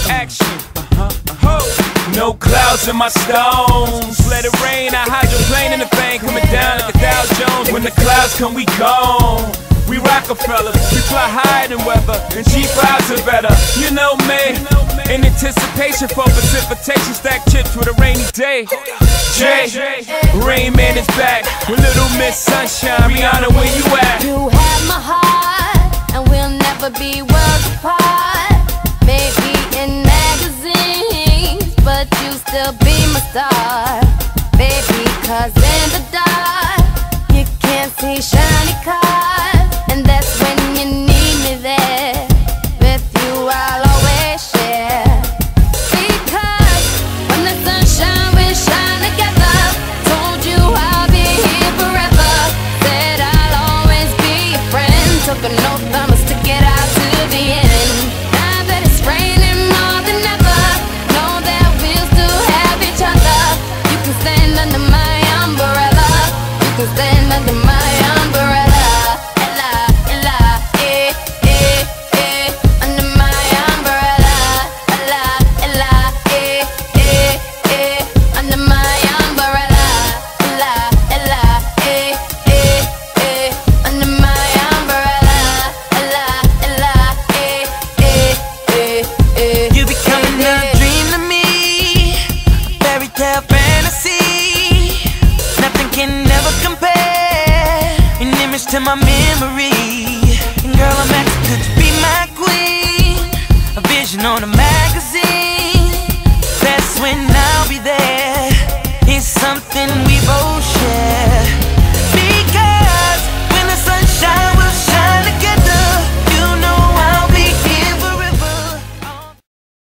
action. No clouds in my stones. Let it rain, I hydroplane in the vein, coming down like a Dow Jones. When the clouds come, we gone. We Rockefellers, we fly higher than weather, and G5s are better. You know me, in anticipation for precipitation, stack chips with a rainy day. Jay, Rain Man is back with Little Miss Sunshine. Rihanna, where you at? You have my heart, and we'll never be worlds apart. Maybe in magazines, but you still be my star, baby. 'Cause in the dark, you can't see shiny cars. And that's when you need me there. With you I'll always share. Because when the sunshine we shine together. Told you I'll be here forever. Said I'll always be your friend. Took an oath I'ma stick it out to the end. Now that it's raining more than ever, know that we'll still have each other. You can stand under my umbrella. You can stand under my umbrella. Fantasy, nothing can never compare. An image to my memory. And girl, I'm asking, could you be my queen? A vision on a map.